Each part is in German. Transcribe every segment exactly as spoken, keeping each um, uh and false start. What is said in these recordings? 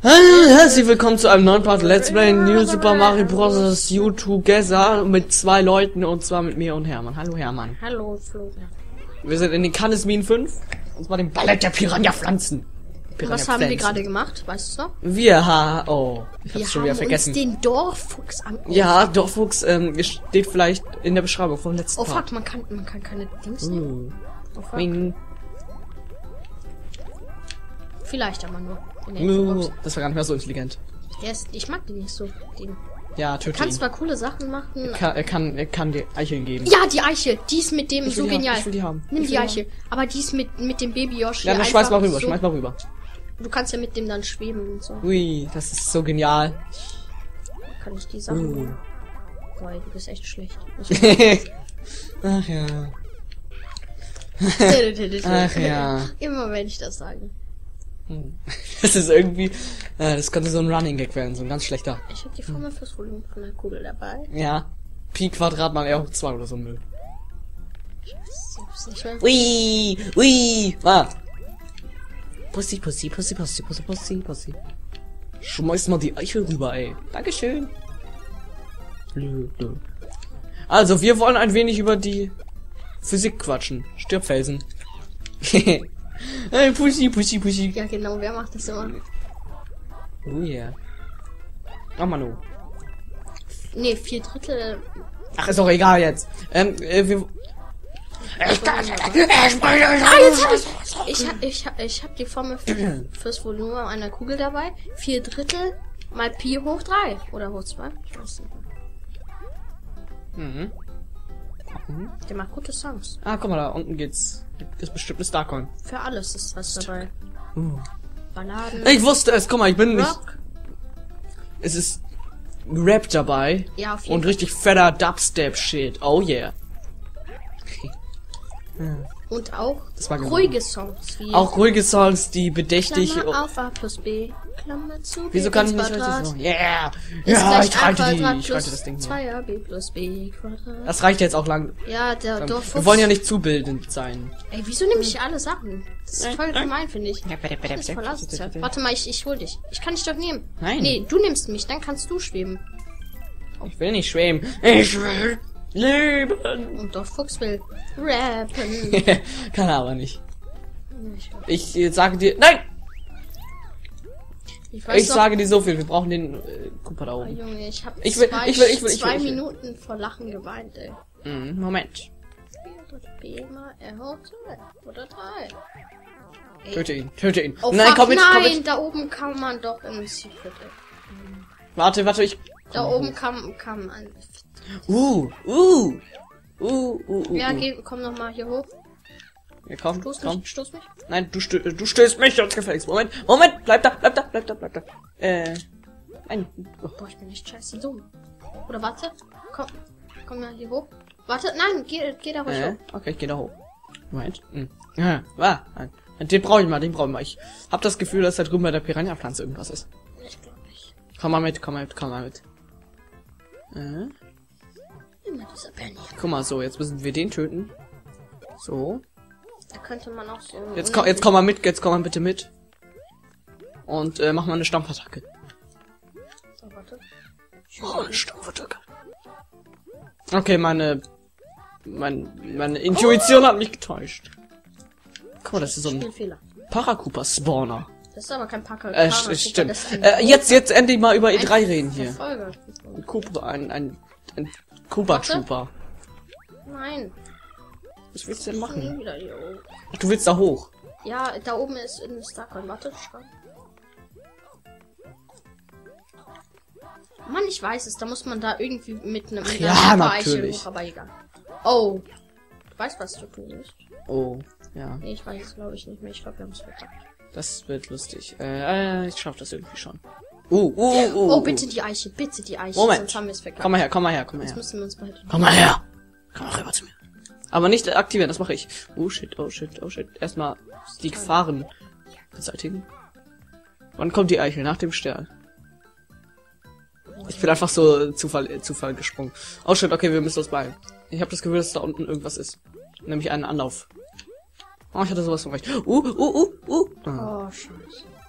Hallo, herzlich willkommen zu einem neuen Part Let's Play New Super Mario Bros. U Together mit zwei Leuten und zwar mit mir und Hermann. Hallo Hermann. Hallo Flo. Wir sind in den Cannesmin fünf und zwar dem Ballett der Piranha-Pflanzen. Piranha Was haben wir gerade gemacht? Weißt du noch? Wir ha oh, ich hab's wir schon wieder haben vergessen. Uns den Dorffuchs an. Ja, Dorffuchs ähm, steht vielleicht in der Beschreibung vom letzten Oh Part. fuck, man kann man kann keine Dings Uh. nehmen. Oh fuck. Wing. Vielleicht aber nur. In der Uh, Infobox. das war gar nicht mehr so intelligent. Der ist, ich mag den nicht so. Den. Ja, Du töte kannst ihn. zwar coole Sachen machen. Er kann, er kann, er kann dir Eicheln geben. Ja, die Eiche, die ist mit dem Ich will so die haben, genial. ich will die haben. Nimm Ich die will die Eiche. Aber die ist mit mit dem Baby Yoshi. Ja, dann schmeiß mal einfach rüber, so, schmeiß mal rüber. Du kannst ja mit dem dann schweben und so. Ui, das ist so genial. Kann ich die Sachen. Uh. Boah, du bist echt schlecht. Ach ja. Ach ja. Immer wenn ich das sage. Das ist irgendwie, äh, das könnte so ein Running Gag werden, so ein ganz schlechter. Ich habe die Formel fürs Volumen von der Kugel dabei. Ja. Pi Quadrat mal R hoch zwei oder so ein Müll. Ich weiß nicht mehr. Ui, ui, ah. Pussy, Pussy, Pussy, Pussy, Pussy, Pussy, Pussy. Schmeiß mal die Eichel rüber, ey. Dankeschön. Also, wir wollen ein wenig über die Physik quatschen. Stirbfelsen. Hey, Pussy, Pussy, Pussy. Ja, genau, wer macht das immer? Oh yeah. Mach mal nur. Nee, vier Drittel. Ach, ist doch egal jetzt. Ähm, äh, wir... Ah, jetzt hab ich, ich, hab- ich, hab- ich hab die Formel für, fürs Volumen einer Kugel dabei. Vier Drittel mal Pi hoch drei. Oder hoch zwei. Ich weiß nicht. Mhm. Der macht gute Songs. Ah, guck mal, da unten geht's. Ist bestimmt eine Starcoin. Für alles ist was dabei. Uh. Balladen. Ich wusste es, guck mal, ich bin nicht... Rock. Es ist Rap dabei. Ja, auf jeden Und Fall. richtig fetter Dubstep-Shit. Oh yeah. Und auch Das war genau. ruhige Songs. Wie Auch ruhige Songs, die bedächtig... Klammer auf A plus B. Klammer zu B. Wieso kann ich ins nicht Quadrat. richtig so? Yeah! Ist Ja, gleich ich A halte die. Quadrat Ich plus halte das Ding hier. zwei A B plus B Quadrat. Das reicht jetzt auch lang. Ja, der Wir Dorffuchs. wollen ja nicht zubildend sein. Ey, wieso nehme ich alle Sachen? Das ist voll gemein, finde ich. Ja, bitte, bitte, Das ist bitte. voll asozial. Warte mal, ich, ich hol dich. Ich kann dich doch nehmen. Nein. Nee, du nimmst mich, dann kannst du schweben. Ich will nicht schweben. Ich will leben. Und Dorffuchs will rappen. Kann er aber nicht. Ich äh, sage dir... Nein! Ich weiß Ich doch, sage dir so viel. Wir brauchen den äh, Cooper da oh, oben. Junge, ich hab Ich will- zwei, ich will- ich will- ich will- zwei ich will. Minuten vor Lachen geweint, ey. Mhm, Moment. B mal R hoch zwei oder drei. Ey. Töte ihn. Töte ihn. Oh, nein, fuck, komm mit, komm nein, mit. da oben kann man doch im Secret. Warte, warte, ich... Da oben kann, kann man. Uh, uh. Uh, uh, uh. Ja, uh. geh, komm noch mal hier hoch. Ja, komm, Stoß komm. mich, stoß mich. Nein, du, stö du stößt mich uns gefälligst. Moment, Moment, bleib da, bleib da, bleib da, bleib da. Äh, nein. Oh. Boah, ich bin echt scheiße dumm. Oder warte, komm, komm mal hier hoch. Warte, nein, geh, geh da ruhig Äh, hoch. okay, ich geh da hoch. Moment. Hm. Ja, ah, nein. Den brauche ich mal, den brauche ich mal. Ich hab das Gefühl, dass da drüben bei der Piranha-Pflanze irgendwas ist. Ich glaube nicht. Komm mal mit, komm mal mit, komm mal mit. Äh, Immer dieser Penny. guck mal, so, jetzt müssen wir den töten. So. Da könnte man auch so. Jetzt komm, jetzt komm mal mit, jetzt komm mal bitte mit. Und, äh, mach mal eine Stampfattacke. So, warte. Oh, eine Stampfattacke. Okay, meine, mein, meine Intuition hat mich getäuscht. Guck mal, das ist so ein Spielfehler. Paracupa-Spawner. Das ist aber kein Packer. Äh, st- stimmt. Äh, jetzt, jetzt endlich mal über E drei reden hier. Verfolger. Ein Kuba, ein, ein, ein Kuba-Trooper. Nein. Was willst du denn Ich bin machen? wieder hier oben. Ach, du willst da hoch. Ja, da oben ist ein Starcoin. Warte, schreib. Mann, ich weiß es. Da muss man da irgendwie mit einem mit Ja, einer Eiche natürlich. hoch, aber egal. Oh. Du weißt, was du tun musst. Oh, ja. Nee, ich weiß es glaube ich nicht mehr. Ich glaube, wir haben es verkackt. Das wird lustig. Äh, äh, ich schaff das irgendwie schon. Uh, uh, uh, uh. Oh, bitte die Eiche, bitte die Eiche. Moment. Sonst haben wir es verkackt. Komm mal her, komm mal her, komm mal Jetzt her. müssen wir uns beide. Komm mal her. Komm mal rüber zu mir. Aber nicht aktivieren, das mache ich. Oh shit, oh shit, oh shit. Erstmal die Gefahren beseitigen. Wann kommt die Eichel? Nach dem Stern. Ich bin einfach so Zufall, äh, Zufall gesprungen. Oh shit, okay, wir müssen uns beeilen. Ich habe das Gefühl, dass da unten irgendwas ist. Nämlich einen Anlauf. Oh, ich hatte sowas von recht. Uh, uh, uh, uh. Ah. Oh, scheiße.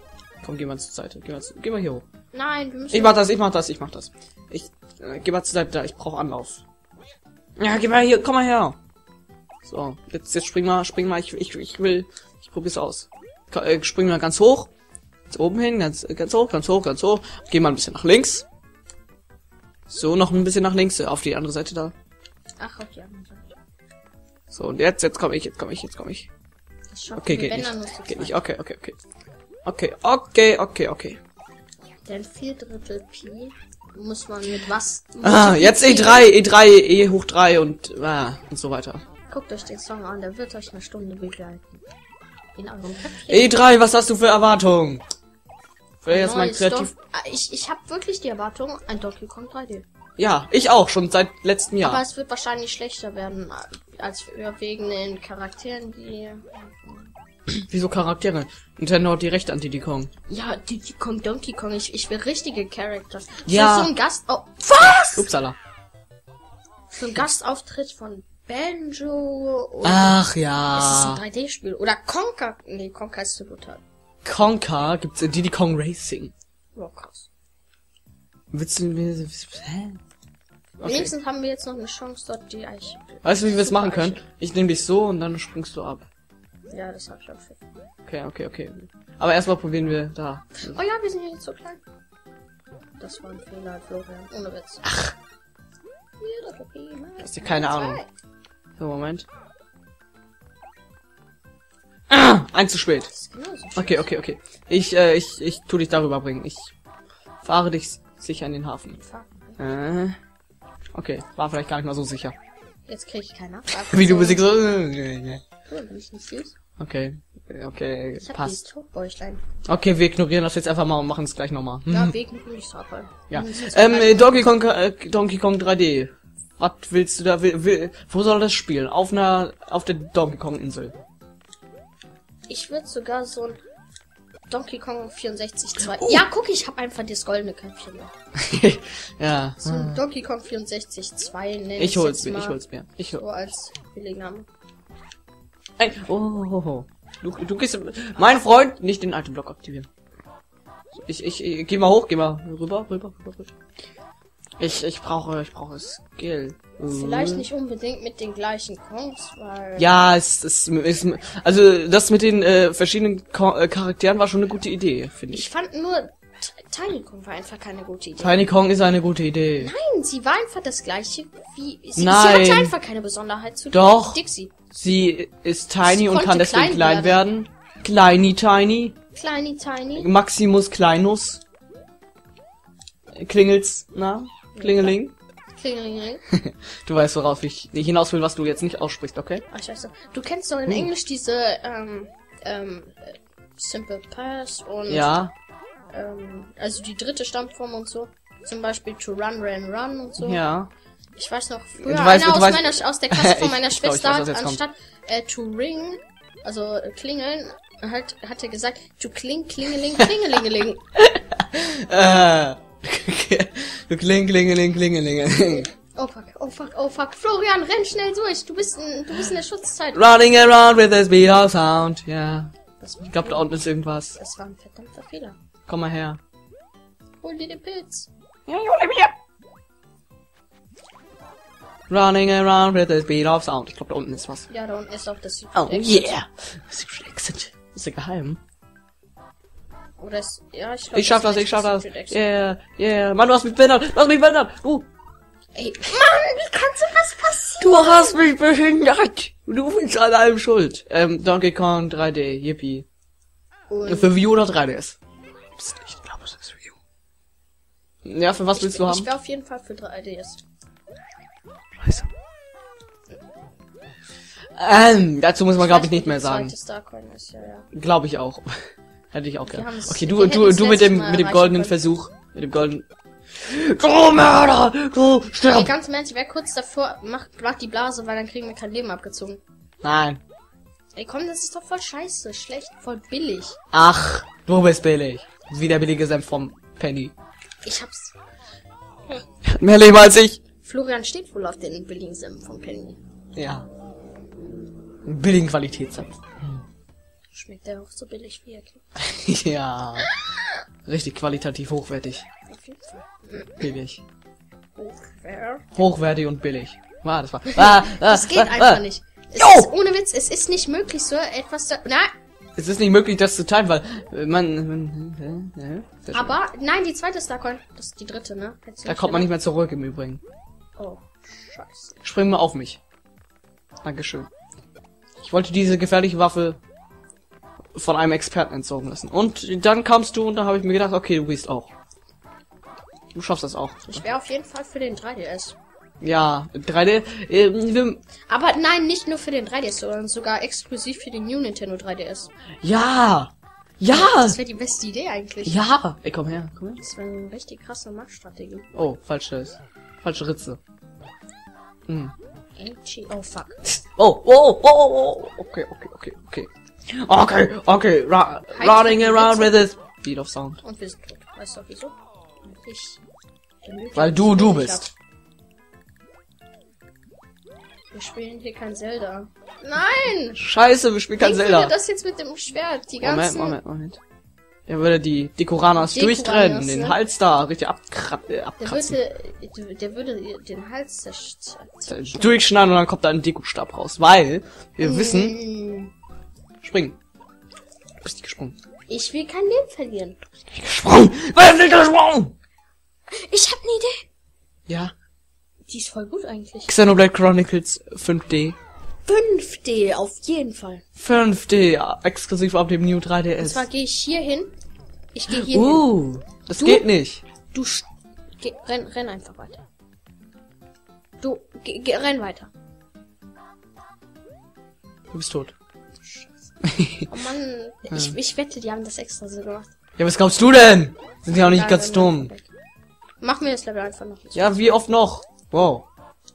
Komm, geh mal zur Seite. Geh mal, zu, geh mal hier hoch. Nein, wir müssen... Ich mach das, ich mach das, ich mach das. Ich äh, geh mal zur Seite da, ich brauche Anlauf. Ja, geh mal hier, komm mal her. So, jetzt, jetzt spring mal, spring mal, ich, ich, ich will, ich probier's aus. Ko- äh, Spring mal ganz hoch. Jetzt oben hin, ganz, ganz hoch, ganz hoch, ganz hoch. Geh mal ein bisschen nach links. So, noch ein bisschen nach links, äh, auf die andere Seite da. Ach, auf die andere Seite. So, und jetzt, jetzt komme ich, jetzt komme ich, jetzt komme ich. Das schaffen Okay, wir, geht wenn nicht. dann nur zu Geht zweit. nicht, okay, okay, okay. Okay, okay, okay, okay. Denn vier Drittel Pi muss man mit was... Ah, jetzt E drei, E drei, E hoch drei und, ah, und so weiter. Guckt euch den Song an, der wird euch eine Stunde begleiten. In eurem Köpfchen. E drei, was hast du für Erwartungen? Wäre jetzt mein Neues kreativ... Dorf- Ah, Ich, ich habe wirklich die Erwartung, ein Donkey Kong drei D. Ja, ich auch, schon seit letztem Aber Jahr. es wird wahrscheinlich schlechter werden, als für wegen den Charakteren, die... Wieso Charaktere? Nintendo hat die Rechte an Diddy Kong. Ja, die, die Kong Donkey Kong, ich, ich will richtige Characters. Ja. So, so ein Gast... Oh, was? Upsala. So ein Gastauftritt von Banjo und... Ach Es ist ein ja. drei D-Spiel. Oder Conker. Nee, Conker ist zu brutal. Conker gibt's in Diddy Kong Racing. Oh, krass. Willst du mir... Hä? Okay. Wenigstens haben wir jetzt noch eine Chance, dort die Eiche... Weißt du, wie wir es Super machen können? Eiche. Ich nehme dich so und dann springst du ab. Ja, das hab ich auch schon. Okay, okay, okay. Aber erstmal probieren wir da. Oh ja, wir sind ja jetzt so klein. Das war ein Fehler, Florian. Ohne Witz. Ach. Hast du keine Ahnung. So, Moment. Ah, eins zu spät. Das ist genauso. Okay, okay, okay. Ich, äh, ich, ich tu dich darüber bringen. Ich fahre dich sicher in den Hafen. Äh, okay, war vielleicht gar nicht mal so sicher. Jetzt krieg ich keine Wie du bist so. Cool, bin ich nicht süß? Okay, okay, Ich hab passt. dieses Totbäuchlein. Okay, wir ignorieren das jetzt einfach mal und machen es gleich nochmal. Ja, wegen bin ich Strafe. Ja. Ähm, äh, Donkey Kong, äh, Donkey Kong drei D. Was willst du da? Will, will, wo soll das spielen? Auf einer, auf der Donkey Kong Insel. Ich würde sogar so ein Donkey Kong vierundsechzig zwei. Oh. Ja, guck, ich hab einfach das goldene Köpfchen. Ja. So ein Donkey Kong vierundsechzig zwei nenne Ich hol's jetzt mir, mal ich hol's mir. Ich hol. so als Billigname. Ey, oh, oh, oh, oh. Du, du gehst, mein Freund, nicht den alten Block aktivieren. Ich, ich, ich geh mal hoch, geh mal rüber, rüber, rüber, rüber. Ich, ich brauche, ich brauche Skill. Vielleicht nicht unbedingt mit den gleichen Kongs, weil... Ja, es ist, ist also das mit den äh, verschiedenen Ko äh, Charakteren war schon eine gute Idee, finde Ich ich. fand nur, T- Tiny Kong war einfach keine gute Idee. Tiny Kong ist eine gute Idee. Nein, sie war einfach das gleiche wie... Sie, Nein. sie hatte einfach keine Besonderheit zu Doch. Dixie. Sie ist tiny Sie und konnte kann deswegen klein klein werden. Kleiny Tiny. Kleiny Tiny. Maximus Kleinus. Klingelt's, na? Klingeling. Klingelingeling. Du weißt, worauf ich nicht hinaus will, was du jetzt nicht aussprichst, okay? Ach, scheiße. Du kennst doch in Hm. Englisch diese, ähm, ähm, äh, Simple Pass und, Ja. ähm, also die dritte Stammform und so. Zum Beispiel to run, run, run und so. Ja. Ich weiß noch, früher Du weißt- einer du aus, weißt- meiner, aus der Klasse von Ich- meiner ich glaub, ich Schwester weiß, was hat jetzt kommt. anstatt äh, to ring, also äh, klingeln, halt, hat er gesagt, to kling, klingeling, klingelingeling. Äh. Du kling, klingeling, klingeling. Oh fuck, oh fuck, oh fuck. Florian, renn schnell durch. Du bist in, du bist in der Schutzzeit. Running around with the speed of sound. Ja. Das war, Ich glaube, da unten ist irgendwas. das war ein verdammter Fehler. Komm mal her. Hol dir den Pilz. Ja, hol mir. Running around with the speed of sound. Ich glaube, da unten ist was. Ja, da unten ist auch das Oh, Exit. yeah. Secret Exit. Ist ja geheim. Oder ist, ja, ich glaube, Ich schaff das, ich schaff das. Secret Exit. Yeah, yeah. Mann, du hast mich behindert. Du hast mich behindert. Uh. Ey, Mann, wie kann sowas passieren? Du hast mich behindert. Du bist an allem schuld. Ähm, Donkey Kong drei D. Yippie. Und Für Wii U oder drei D S? Psst, ich glaube, es ist Wii U. Ja, für was willst du ich haben? wäre auf jeden Fall für drei D S. Scheiße. Ähm, dazu muss man, glaube ich, nicht mehr Die sagen. zweite Starcoin ist, ja, ja. Glaube ich auch. Hätte ich auch Wir gerne. haben's- Okay, wir du, du, hätten's du mit letztes dem, Mal mit dem erreichen goldenen können. Versuch. Mit dem goldenen... Du Mörder! Du Ey, stirb! ganz im Ernst, ich wäre kurz davor, mach, mach die Blase, weil dann kriegen wir kein Leben abgezogen. Nein. Ey, komm, das ist doch voll scheiße, schlecht, voll billig. Ach, du bist billig. Wie der billige Senf vom Penny. Ich hab's. Mehr Leben als ich. Florian steht wohl auf den billigen Senf von Penny. Ja. Billigen Qualitätssenf. Schmeckt der auch so billig wie er. Ja. Richtig qualitativ hochwertig. Auf jeden Fall. Billig. Hochwertig. Hochwertig und billig. Ah, das war. Ah, ah, Das geht ah, einfach ah. nicht. Es Jo! ist, ohne Witz, es ist nicht möglich, so etwas zu... Na, Es ist nicht möglich, das zu teilen, weil äh, man. man äh, äh, sehr schön. aber, nein, die zweite Starcoin. Das ist die dritte, ne? Jetzt Da kommt man nicht mehr zurück im Übrigen. Oh, scheiße. Spring mal auf mich. Dankeschön. Ich wollte diese gefährliche Waffe von einem Experten entsorgen lassen. Und dann kamst du und da habe ich mir gedacht, okay, du gehst auch. Du schaffst das auch. Ich wäre auf jeden Fall für den drei D S. Ja, drei D. Äh, wir, Aber nein, nicht nur für den drei D S, sondern sogar exklusiv für den New Nintendo drei D S. ja! Ja! Das wäre die beste Idee eigentlich. Ja! Ey, komm her, komm her. Das wäre eine richtig krasse Marktstrategie. Oh, falsches. Falsche Ritze. Hm. H oh, fuck. Oh, oh, oh, oh, oh, okay, okay, okay, okay. Okay, okay, ra running around with this speed of sound. Und wir sind tot. Weißt du auch wieso? Ich. Weil du, du Ich bist. Wir spielen hier kein Zelda. Nein! Scheiße, wir spielen kein Denk Zelda. dir das jetzt mit dem Schwert. Die Moment, ganzen... Moment, Moment. Er würde die Dekoranas Dekoranas, durchtrennen, den ne? Hals da richtig abkrat äh, Der abkratzen. würde, der würde den Hals zersch- Durchschneiden und dann kommt da ein Dekostab raus. Weil wir wissen, Mm, springen. Du bist nicht gesprungen. Ich will kein Leben verlieren. Nicht gesprungen! Wer ist nicht gesprungen? Ich hab eine Idee. Ja. Die ist voll gut eigentlich. Xenoblade Chronicles fünf D. fünf D auf jeden Fall. fünf D, ja, exklusiv auf dem New drei D Und S. zwar gehe ich hier hin. Ich gehe hier hin. Uh, das Du? geht nicht. Du sch- geh, renn, renn einfach weiter. Du, geh, geh, renn weiter. Du bist tot. Oh Mann, ich, ich wette, die haben das extra so gemacht. Ja, was glaubst du denn? Sind ja auch nicht Egal, ganz renn dumm. einfach weg. Mach mir das Level einfach noch. Ja, wie oft noch? Wow.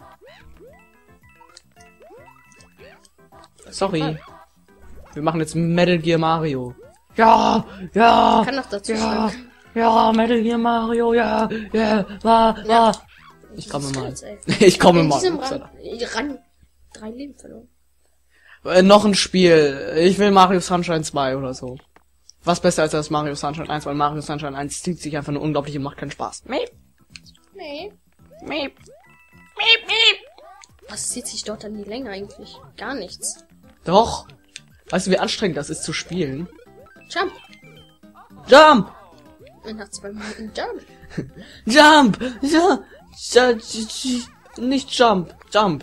Sorry. Wir machen jetzt Metal Gear Mario. Ja, ja, Ich kann noch dazu ja, sagen. ja, Metal Gear Mario, ja, ja, wa, wa. Ich komme mal. Skills, ey. Ich komme In mal. diesem Upsala. Rang, Rang drei Leben verloren. Äh, noch ein Spiel. Ich will Mario Sunshine zwei oder so. Was besser als das Mario Sunshine eins, weil Mario Sunshine eins zieht sich einfach nur unglaublich und macht keinen Spaß. Meep, Nee. meep, meep, meep. Was zieht sich dort an die Länge eigentlich? Gar nichts. Doch. Weißt du, wie anstrengend das ist zu spielen? Jump. Jump! Und nach zwei Minuten Jump. Jump! Ja, ja, nicht Jump, Jump.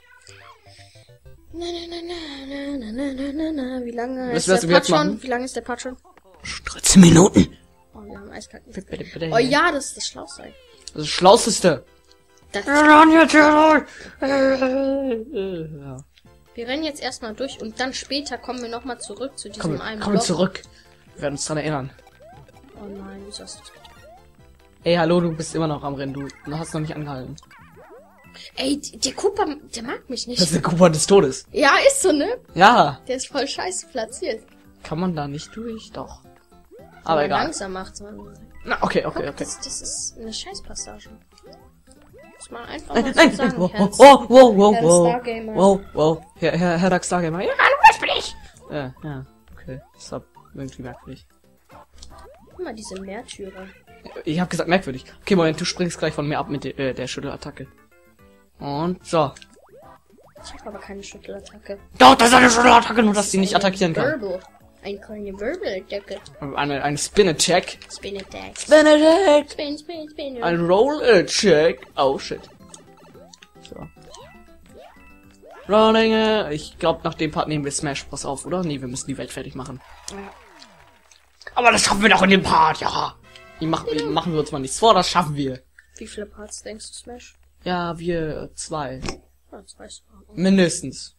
Na, na, na, na, na, na, na, na, na. Wie lange Was ist wirst der du Part jetzt schon? machen? Wie lange ist der Part schon? dreizehn Minuten. Oh, wir haben eiskalt. Bitte, bitte, bitte. Oh ja, das ist das Schlauste. Das ist das Schlausteste. Das, Wir rennen jetzt hier durch. Ja. wir rennen jetzt erstmal durch und dann später kommen wir nochmal zurück zu diesem Komm, einen komm Block. zurück. Wir werden uns dran erinnern. Oh nein, wieso hast du das getan? Ey, hallo, du bist immer noch am Rennen. Du, du hast noch nicht angehalten. Ey, d- der Cooper, der mag mich nicht. Das ist der Kuba des Todes. Ja, ist so, ne? Ja. Der ist voll scheiße platziert. Kann man da nicht durch? Doch. Wenn Aber man egal. langsam macht. So. Na, okay, Guck, okay, okay. Das, das ist eine Scheißpassage. Muss man einfach Nein, mal so nein, nein. sagen. Wow, Herr- wow, wow, wow, Herr wow. Stargamer. Wow, wow. Herr, Herr, Herr Dark Stargamer. Ja, hallo, was bin ich? Ja, ja. Okay. Das war irgendwie merkwürdig. Guck mal, diese Märtyrer. Ich hab gesagt merkwürdig. Okay, Moment, du springst gleich von mir ab mit de, äh, der Schüttelattacke. Und so. Ich habe aber keine Schüttelattacke. Doch, das ist eine Schüttelattacke, nur dass sie nicht attackieren kann. Wirbel. Eine kleine Wirbelattacke. Eine, eine Spin-Attack. Spin Attack. Spin-Attack. Spin, spin, spin. Ein Roll-Attack. Oh, shit. So. Rolling, äh, ich glaube, nach dem Part nehmen wir Smash Bros. Auf, oder? Nee, wir müssen die Welt fertig machen. Ja. Aber das schaffen wir doch in dem Part, ja. Die machen, die machen wir uns mal nichts vor, das schaffen wir. Wie viele Parts denkst du, Smash? Ja, wir äh, zwei. Ja, das weißt du. Mindestens.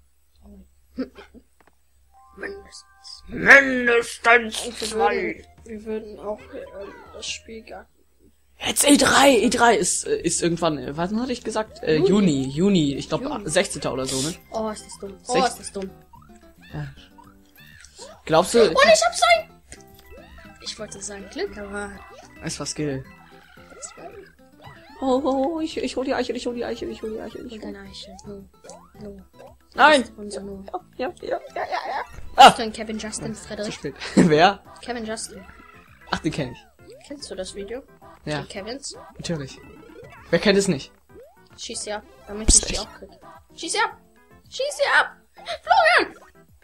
Mindestens. Mindestens Wir würden, wir würden auch äh, das Spiel gar Jetzt E drei, E drei ist, äh, ist irgendwann, äh, was hatte ich gesagt? Äh, Juni, Juni. Juni, ich glaube Juni. sechzehnten oder so, ne? Oh, ist das dumm. Oh, Sech- ist das dumm. Ja. Glaubst du, Und ich hab's ein! Ich wollte sagen Glück, aber... es war Skill. Das war Oh, oh, oh, ich, ich hol die Eichel, ich hol die Eichel, ich hol die Eichel, ich und hol deine Eichel. No. No. Nein! Unser No. Ja, ja, ja, ja, ja, Ah! Dann Kevin Justin Zu Frederik. spät. Wer? Kevin Justin. Ach, den kenne ich. Kennst du das Video? Ja, Die Kevins? natürlich. Wer kennt es nicht? Schieß sie ab, damit ich die auch krieg. Schieß sie ab! Schieß sie ab! Florian!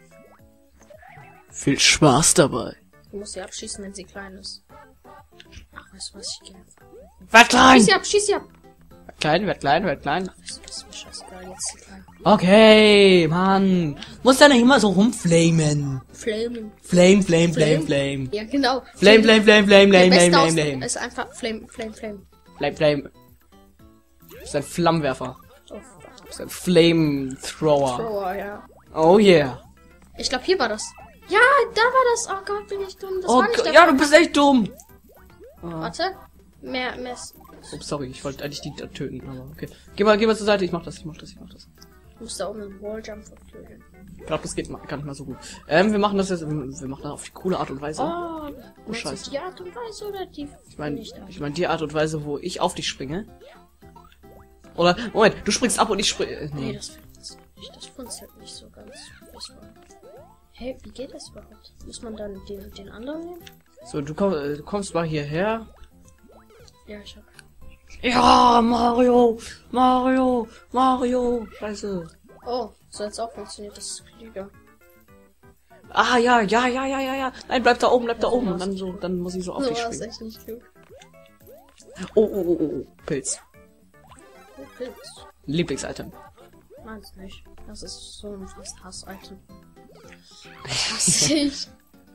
Viel Spaß dabei. Du musst sie abschießen, wenn sie klein ist. Ach, weißt du was, ich gehe einfach. Werd klein! Schieß sie ab, schieß sie ab! Werd klein, werd klein, werd klein. Ach, weißt du, das ist mir scheißegal, jetzt sie klein. Okay, Mann. Muss ja nicht immer so rumflamen. Flamen. Flame, flame, flame, flame. Ja, genau. Flame, flame, flame, flame, Der flame, beste flame, Ausdruck flame. ist einfach Flame, Flame, Flame. Flame, flame. Das ist ein Flammenwerfer. Oh, Das ist ein Flamethrower. Thrower, ja. Oh yeah. Ich glaube, hier war das. Ja, da war das. Oh Gott, bin ich dumm. Das Oh war nicht Gott, der ja, du bist echt dumm. Warte. Mehr, mehr. Ups, sorry, ich wollte eigentlich die da töten, aber okay. Geh mal, geh mal zur Seite, ich mach das, ich mach das, ich mach das. Du musst da oben einen Walljump verflügeln. Ich glaube, das geht ma- gar nicht mal so gut. Ähm, wir machen das jetzt, wir machen das auf die coole Art und Weise. Oh, meinst Scheiße. du die Art und Weise oder die? Ich meine, nicht da? ich meine die Art und Weise, wo ich auf dich springe. Oder, Moment, du springst ab und ich springe. Äh, Nee, nee. das funktioniert nicht. Das funktioniert nicht so ganz. Hey, wie geht das überhaupt? Muss man dann den, den anderen nehmen? So, du, komm, äh, du kommst mal hierher. Ja, ich hab. Ja, Mario, Mario, Mario. Scheiße. Oh, so jetzt auch funktioniert das klüger. Ah, ja, ja, ja, ja, ja, ja. Nein, bleib da oben, bleib da Ja, so oben. Und war's dann nicht so, gut. dann muss ich so auf So dich war es springen. echt nicht klug. Oh, oh, oh, oh, oh. Pilz. Oh, Pilz. Lieblingsitem. Meins nicht. Das ist so ein fast Hass-Item. Das hasse ich.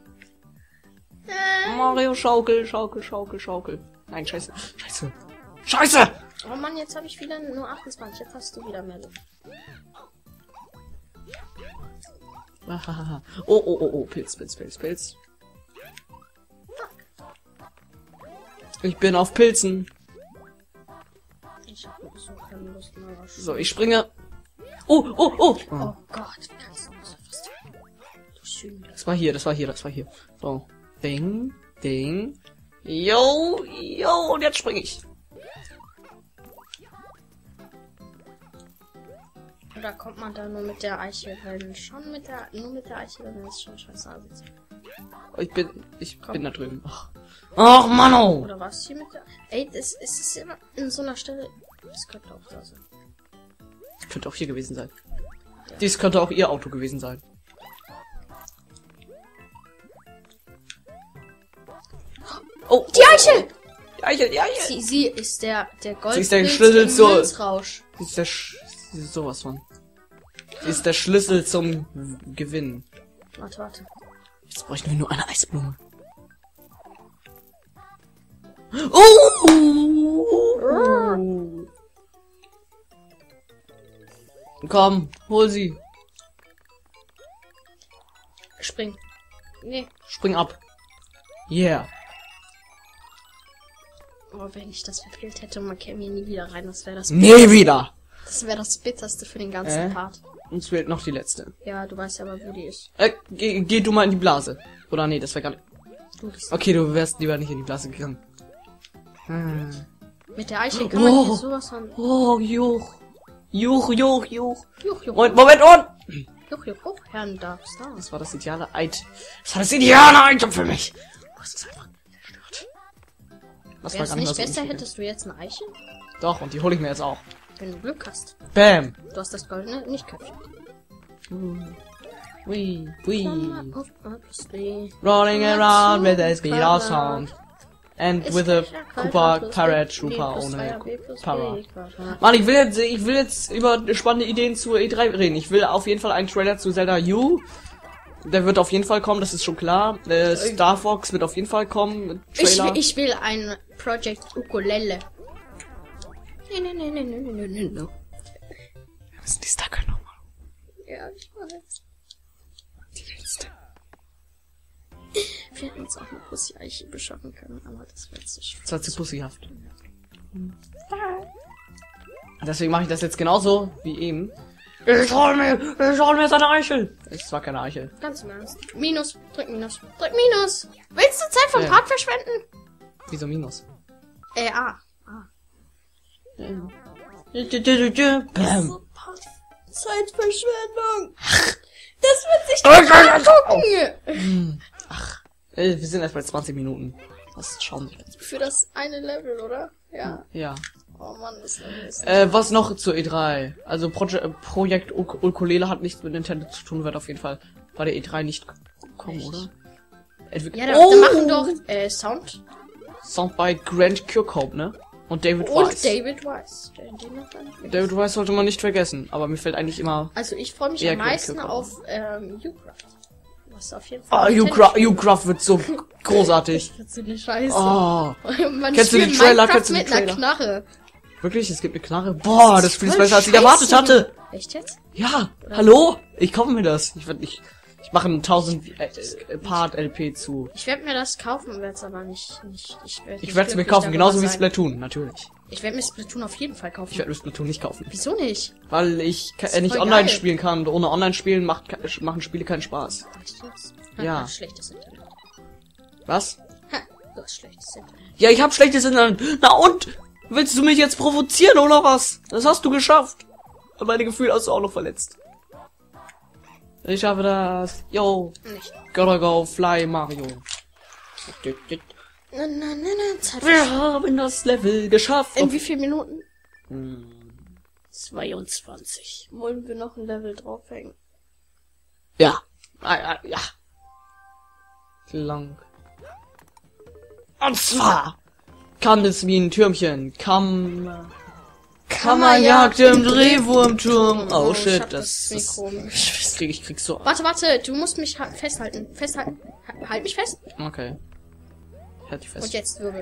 Äh. Mario, schaukel, schaukel, schaukel, schaukel. Nein, scheiße. Scheiße. Scheiße! Oh Mann, jetzt habe ich wieder nur achtundzwanzig. Jetzt hast du wieder mehr Luft. Ahaha. Oh, oh, oh, oh. Pilz, Pilz, Pilz, Pilz. Ich bin auf Pilzen. Ich habe so keine Lust mehr. So, ich springe. Oh, oh, oh. Oh Gott, wie kannst du so was tun? Du Schüler. Das war hier, das war hier, das war hier. So. Ding, ding. Yo, yo, und jetzt springe ich. Oder kommt man da nur mit der Eiche? Weil schon mit der, nur mit der Eiche, dann ist schon scheiße. Also, Ich bin, ich bin da drüben. Ach, Ach Manno. oder was hier mit der? Ey, das ist es immer in so einer Stelle. Das könnte auch da sein. Könnte auch hier gewesen sein. Dies könnte auch ihr Auto gewesen sein. Oh, Die Eiche! Die Eiche, die Eiche. Sie, sie ist der, der Gold. Sie ist der Schlüssel zur- Münzrausch. Sie ist der Sch sie ist sowas von. Sie ist der Schlüssel zum Gewinn. Warte, warte. Jetzt bräuchten wir nur eine Eisblume. Oh! Komm, hol sie. Spring. Nee. Spring ab. Yeah. Aber wenn ich das verfehlt hätte und man käme hier nie wieder rein, das wäre das, Nie wieder. das wäre das bitterste für den ganzen Äh? Part. Uns fehlt noch die letzte. Ja, du weißt ja aber, wo die ist. Äh, geh, geh du mal in die Blase. Oder nee, das wäre gar nicht. Du bist Okay, du wärst lieber nicht in die Blase gegangen. Hm. Mit der Eiche kann man Oh. hier sowas von. Oh, Juch. Juch, Juch, Juch. Juch, juch, Moment, Moment, und! juch, juch, juch, Herrn Dark Star. Das war das ideale Eid. Das war das ideale Item für mich. Du hast es einfach zerstört. Das Wäre es gar nicht mal so besser, unschön. hättest du jetzt eine Eiche? Doch, und die hole ich mir jetzt auch. Wenn du Glück hast. Bam. Du hast das goldene Nicht-Köpfchen. Wee, wee. Obviously. Rolling around with the speed of sound. And Ist with a gleich Koopa plus Parrot B Trooper plus ohne zwei A B plus Para. B Quadrat. Mann, ich will jetzt, ich will jetzt über spannende Ideen zur E drei reden. Ich will auf jeden Fall einen Trailer zu Zelda U. Der wird auf jeden Fall kommen, das ist schon klar. Äh, Star Fox wird auf jeden Fall kommen. Ich Trailer. will, ich will ein Project Ukulele. Nee, nee, nee, nee, nee, nee, nee, nee. Wir müssen die Stacker nochmal. Ja, ich weiß. Die letzte. Wir hätten uns auch eine Pussy-Eiche beschaffen können, aber das wäre zu schwer. Das war zu pussyhaft. Deswegen mache ich das jetzt genauso wie eben. Ich hol mir, ich hol mir seine Eichel. Es war keine Eichel. Ganz im Ernst. Minus. Drück Minus. Drück Minus. Willst du Zeit vom Ja. Part verschwenden? Wieso Minus? Äh, ah. Bam. Zeitverschwendung. Das wird sich doch angucken! Ach, ey, wir sind erst bei zwanzig Minuten. Was schauen wir jetzt? Für das eine Level, oder? Ja. Ja. Oh Mann, das ist Äh, was noch zur E drei? Also Proje äh, Projekt Uk Ukulele hat nichts mit Nintendo zu tun, wird auf jeden Fall bei der E drei nicht kommen, Echt? oder? Entwick Ja, da, oh! da machen doch äh, Sound Sound bei Grant Kirkhope, ne? Und David und Wise. David Wise. Den, den noch gar nicht vergessen. David Wise sollte man nicht vergessen, aber mir fällt eigentlich immer... Also ich freue mich Ja, am Grant meisten Kirkhope. auf ähm, Ucraft. Was auf jeden Ah, Fall. oh, Nintendo Ucraft, Ucraft wird so großartig. Das ist eine Scheiße. Oh, Man Kennst du den spielt Trailer? Minecraft Kennst du den mit einer Trailer? Knarre. wirklich? Es gibt eine Knarre? Boah, das Spiel ist Voll besser, als ich scheiße. erwartet hatte. Echt jetzt? Ja, hallo? Ich kaufe mir das. Ich werd nicht... Ich mache einen tausend äh, äh, Part L P zu. Ich werde mir das kaufen, werde es aber nicht, nicht ich werde Ich werde es mir kaufen, genauso wie Splatoon, natürlich. Ich werde mir Splatoon auf jeden Fall kaufen. Ich werde mir Splatoon nicht kaufen. Wieso nicht? Weil ich ka- ist äh, nicht voll online geil. spielen kann. Und ohne online spielen macht, ke- machen Spiele keinen Spaß. Echt jetzt? Ja. Du hast schlechtes Internet. Was? Ha, du hast schlechtes Internet. Ja, ich hab schlechtes Internet. Na und? Willst du mich jetzt provozieren oder was? Das hast du geschafft. Und meine Gefühle hast du auch noch verletzt. Ich habe das. Yo. Nicht. Gotta go fly Mario. Na, na, na, na, Zeit. Wir haben das Level geschafft. In wie vielen Minuten? Hm, zweiundzwanzig. Wollen wir noch ein Level draufhängen? Ja. Ah, ah, ja. Lang. Und zwar kann es wie ein Türmchen. Kam. Kammerjagd im Drehwurmturm. Oh ich shit, hab das, das, Mikro. das krieg ich krieg so. Warte, warte, du musst mich ha- festhalten. Festhalten. Ha- Halt mich fest. Okay. Halt die Und fest. jetzt Wirbel.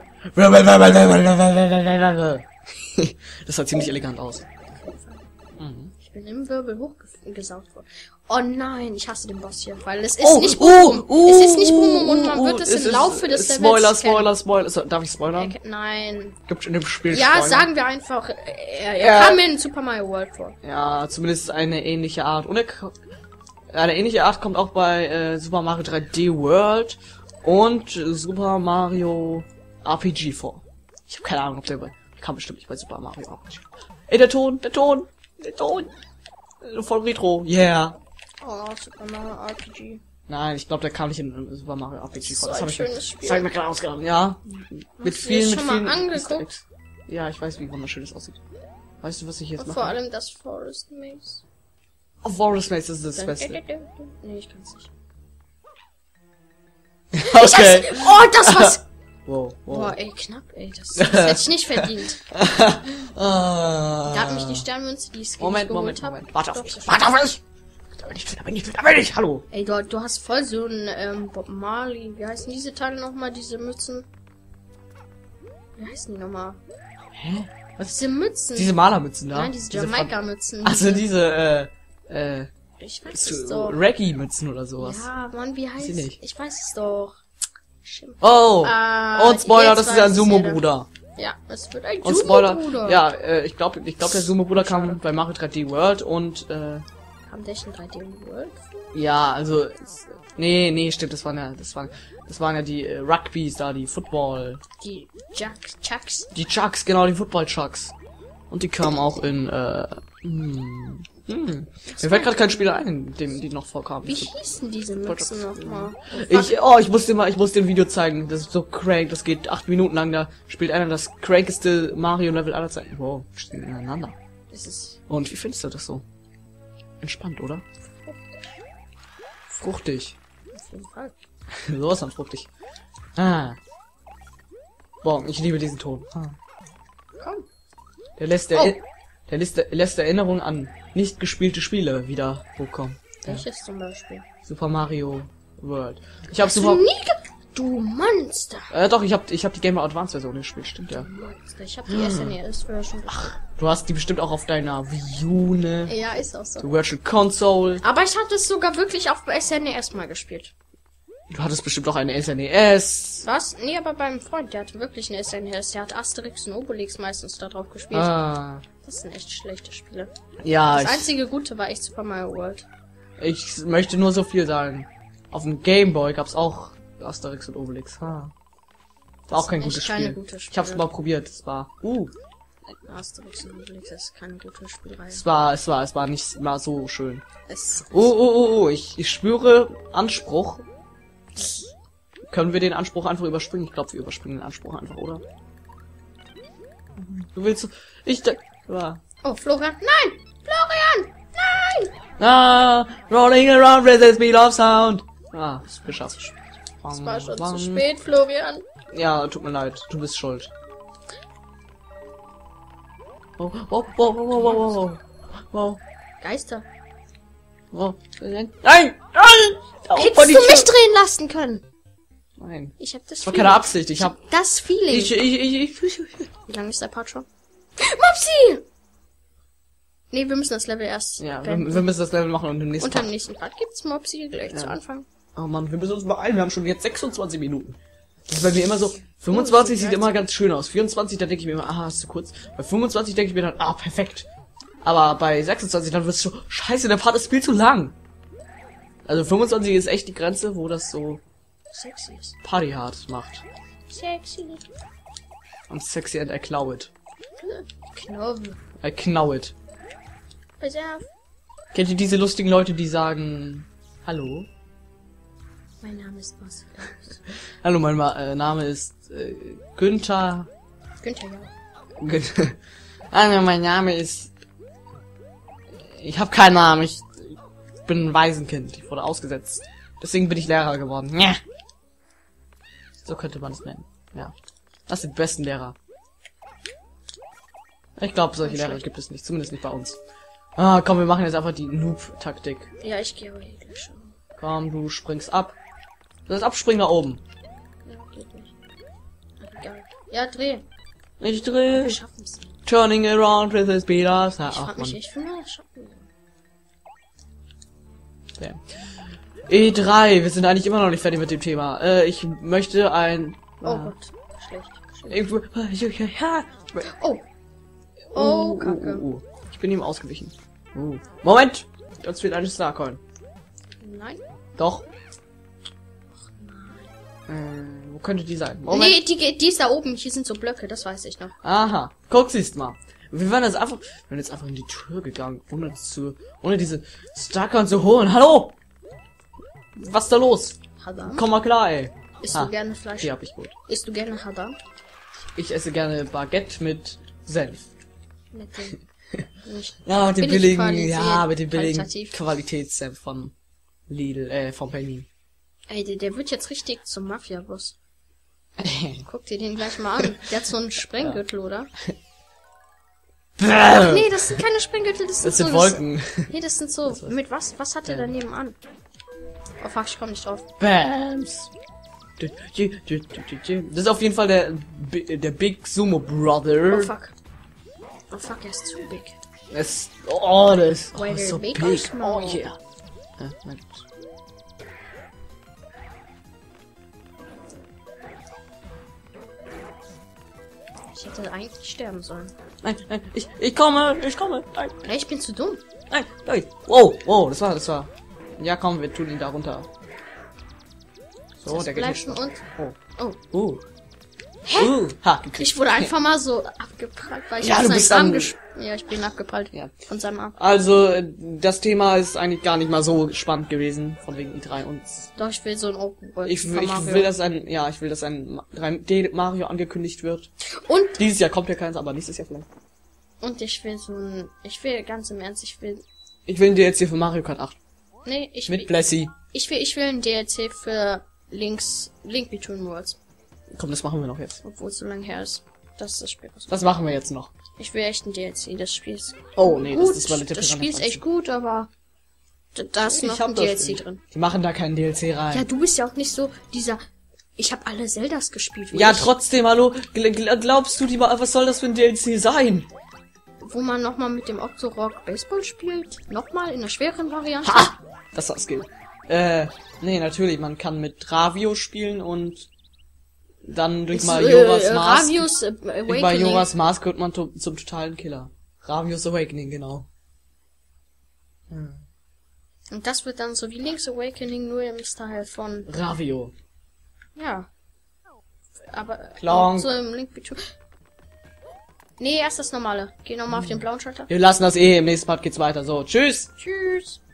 Das sah ziemlich elegant aus. Mhm. Ich bin im Wirbel hochgesaugt worden. Oh nein, ich hasse den Boss hier, weil es ist Oh, nicht oh, Boom. oh, es ist nicht Boom und man oh, wird es es im ist- Laufe des Levels Spoiler, kennen. Spoiler, Spoiler. So, darf ich spoilern? Er- Nein. Gibt in dem Spiel Ja, Spoiler? sagen wir einfach, er, er Ja. kam in Super Mario World vor. Ja, zumindest eine ähnliche Art. Und er, ko- eine ähnliche Art kommt auch bei äh, Super Mario drei D World und äh, Super Mario R P G vor. Ich habe keine Ahnung, ob der bei... Kam bestimmt nicht bei Super Mario R P G. Ey, der Ton, der Ton, der Ton. Äh, Voll Retro, yeah. Oh, Super Mario R P G. Nein, ich glaube, der kam nicht in äh, Super Mario R P G vor. So Das ein habe ich mir, schönes Spiel. das hab ich mir gerade ausgedacht. Ja, mit Hast du vielen, das mit schon mal vielen angeguckt? Easter Eggs. Ja, ich weiß, wie wunderschön das aussieht. Weißt du, was ich jetzt Und mache? vor allem das Forest Maze. Oh, Forest Maze ist das Beste. Nee, ich kann's nicht. Okay. Oh, das was! Wow, wow. Boah, ey, knapp, ey. Das, das hätte ich nicht verdient. Ah. Da hat mich die Sternmünze, die ich Moment, geholt Moment, hab, Moment. Warte auf doch mich. geschafft. Warte auf mich! Da bin ich, da bin ich, da bin ich. Hallo. Ey, du, du hast voll so ein ähm, Bob Marley. Wie heißen diese Teile nochmal, diese Mützen? Wie heißen die nochmal? Hä? Was? Diese Mützen. Diese Malermützen da? Nein, diese Jamaika-Mützen. Also diese, äh, äh, Ich weiß es so doch. Reggae-Mützen oder sowas. Ja, Mann, wie heißt ich nicht. Ich weiß es doch. Schimpf. Oh! Ah, Und Spoiler, jetzt das ist weiß ja ein es Sumo-Bruder. jeder. Ja, es wird ein Und Spoiler, Sumo-Bruder. ja, äh, ich glaube, ich glaube, der Sumo-Bruder kam bei Mario drei D World und, äh, Kam der schon drei D World? ja, also, es, nee, nee, stimmt, das waren ja, das waren, das waren ja die äh, Rugbys da, die Football, Die Jack Chucks. die Chucks, genau, die Football-Chucks. Und die kamen auch in, äh, hm, hm. Mir fällt gerade kein Spieler ein, in dem die noch vorkamen. Wie hießen diese Mützen nochmal? Ich, oh, ich muss dir mal, ich muss dir ein Video zeigen. Das ist so crank. Das geht acht Minuten lang. Da spielt einer das crankeste Mario-Level aller Zeiten. Wow, stehen ineinander. Das ist Und wie findest du das so? Entspannt, oder? Fruchtig. auf jeden Fall. Sowas von fruchtig. Ah. Boah, ich liebe diesen Ton. Ah. Komm. Der lässt, der, Oh. der lässt, der lässt Erinnerungen an nicht gespielte Spiele wieder hochkommen. Ja. Welches zum Beispiel? Super Mario World. Ich habe Hast du Super... nie ge Du Monster. Äh, doch, ich habe ich hab die Game Boy Advance Version gespielt, stimmt ja. Monster. Ich habe die S N E S-Version gespielt. Du hast die bestimmt auch auf deiner Wii U, ne? Ja, ist auch so. Die Virtual Console. Aber ich hatte es sogar wirklich auf S N E S mal gespielt. Du hattest bestimmt auch eine S N E S. Was? Nee, aber beim Freund, der hatte wirklich eine S N E S. Der hat Asterix und Obelix meistens da drauf gespielt. Ah. Das sind echt schlechte Spiele. Ja, Das ich, einzige Gute war echt Super Mario World. ich möchte nur so viel sagen. Auf dem Game Boy gab's auch Asterix und Obelix. Ah. War auch kein sind gutes echt keine Spiel. gute Ich hab's Spiele. mal probiert. Es war, uh, Asterix und Obelix ist keine gute Spielreihe. Es war, es war, es war nicht mal so schön. Es, Oh, oh, oh, oh, ich, ich spüre Anspruch. Können wir den Anspruch einfach überspringen? Ich glaube, wir überspringen den Anspruch einfach, oder? Du willst... Ich... Ah, oh, Florian. Nein! Florian! Nein! ah rolling around with the speed of sound. Ah, ist geschafft. Es war schon zu spät, Florian. Ja, tut mir leid. Du bist schuld. Oh, oh, oh, oh, oh, oh, oh, oh. Geister. Oh. Nein! Nein! Oh, Hättest vor die du Tür. mich drehen lassen können? Nein. Ich hab das Das war Feeling. keine Absicht. Ich hab... Das Feeling. Ich, ich, ich, ich, Wie lange ist der Part schon? Mopsi! Nee, wir müssen das Level erst Ja, wir, beenden. wir müssen das Level machen und im nächsten Und am Part. nächsten Part gibt's Mopsi gleich Ja. zu Anfang. Oh Mann, wir müssen uns beeilen. Wir haben schon jetzt sechsundzwanzig Minuten. Das ist bei mir immer so... fünfundzwanzig sieht immer ganz schön aus. vierundzwanzig, da denke ich mir immer, ah, ist zu kurz. Bei fünfundzwanzig denke ich mir dann, ah, perfekt. Aber bei sechsundzwanzig, dann wird's so, scheiße, der Part ist viel zu lang. Also fünfundzwanzig ist echt die Grenze, wo das so Sexy ist. partyhard macht. Sexy. Und sexy and I claw it. Knoblauch. I knaw it. Pass auf. Kennt ihr diese lustigen Leute, die sagen, hallo? Mein Name ist Marcel. Hallo, mein Ma äh, Name ist äh, Günther. Günther, ja. Günther. Hallo, mein Name ist... Ich habe keinen Namen, ich bin ein Waisenkind. Ich wurde ausgesetzt. Deswegen bin ich Lehrer geworden. Ja. So könnte man es nennen. Ja. Das sind die besten Lehrer. Ich glaube, solche Lehrer gibt es nicht. Zumindest nicht bei uns. Ah, komm, wir machen jetzt einfach die Noob-Taktik. Ja, ich gehe aber hier gleich schon. Komm, du springst ab. Das abspringen nach oben. Ja, geht nicht. Ach, egal. Ja, dreh. Ich dreh. Wir schaffen's. Turning around with the speed of sound. Ich Ach, frag mich Mann. echt, wie wir das schaffen. Okay. E drei, wir sind eigentlich immer noch nicht fertig mit dem Thema. Äh, ich möchte ein... Oh Ah, Gott. Schlecht. Schlecht. irgendwo... ah, ich- ich- ja. Oh. Oh, Kacke. uh, uh. Ich bin ihm ausgewichen. Uh. Moment! Uns fehlt eine Starcoin. Nein. Doch. Äh, wo könnte die sein? Moment. Nee, die, geht- die ist da oben. Hier sind so Blöcke, das weiß ich noch. Aha. Guck, siehst mal. Wir waren jetzt einfach... Wir waren jetzt einfach in die Tür gegangen, ohne zu... ohne diese Starcoin zu holen. Hallo! Was ist da los? Hadam? Komm mal klar, ey. Isst Ah, du gerne Fleisch? Die hab ich gut. Isst du gerne Hadam? Ich esse gerne Baguette mit Senf. Mit dem... Nicht. Ja, mit dem Billig billigen, qualisiert, ja, mit dem billigen qualitativ. Qualitätssenf von Lidl, äh, von Penny. Ey, der, der wird jetzt richtig zum Mafia-Boss. Guck dir den gleich mal an. Der hat so einen Sprenggürtel, oder? Ach nee, das sind keine Sprenggürtel, das sind Das sind so... Wolken. Nee, das sind so... Mit was? Was hat der Ja. daneben an? Oh fuck, ich komm nicht drauf. Bams. Das ist auf jeden Fall der, Bi- der Big Sumo Oh Brother. fuck. Oh fuck, er ist zu big. Das, oh, das ist oh, Whether so big big. or small. Oh yeah. Ja, nein. Ich hätte eigentlich sterben sollen. Nein, nein, ich, ich komme, ich komme. Nein, Ey, ich bin zu dumm. nein, nein. Wow, wow, das war, das war. Ja, komm, wir tun ihn da runter. So, Das der geht bleibt nicht. und... Oh. Oh. Uh. Uh. Ha, gekriegt. Ich wurde einfach mal so abgeprallt, weil ich Ja, auf du seinen bist Arm dann- gesch... Ja, ich bin abgeprallt. Ja. Von seinem Arm. Also, äh, das Thema ist eigentlich gar nicht mal so spannend gewesen, von wegen I drei und... Doch, ich will so ein Open World. Ich, will- von ich Mario. will, dass ein, ja, ich will, dass ein drei D Mario angekündigt wird. Und, Dieses Jahr kommt ja keins, aber nächstes Jahr vielleicht. und ich will so ein... Ich will, ganz im Ernst, ich will... Ich will ein D L C für Mario Kart acht. Nee, ich Mit will... Blessy. Ich will, ich will ein D L C für Links... Link Between Worlds. Komm, das machen wir noch jetzt. Obwohl es so lange her ist. Das ist das Spiel. Was Das machen wir jetzt noch. ich will echt ein D L C. Das Spiel ist Oh, nee, gut. das ist Valete Das Piranha Spiel ist echt fünfzehn. gut, aber... Da, da ist noch Ich hab ein das D L C nicht. drin. Die machen da keinen D L C rein. Ja, du bist ja auch nicht so dieser... Ich habe alle Zeldas gespielt. wie Ja, ich, trotzdem, hallo, gl gl glaubst du, die, was soll das für ein D L C sein? Wo man nochmal mit dem Octorok Baseball spielt. Nochmal in der schweren Variante. Ha! Das war Skill. Äh, nee, natürlich, man kann mit Ravio spielen und dann durch Ist, Majoras äh, Mask, Ravius äh, durch Awakening. Majoras Mask wird man to- zum totalen Killer. Ravios Awakening, genau. Und das wird dann so wie Link's Awakening nur im Style von... Ravio. Ja. Aber Klonk. so im Link Between... Nee, erst das normale. Geh nochmal auf den blauen Schalter. Wir lassen das eh. Im nächsten Part geht's weiter. So, tschüss. Tschüss.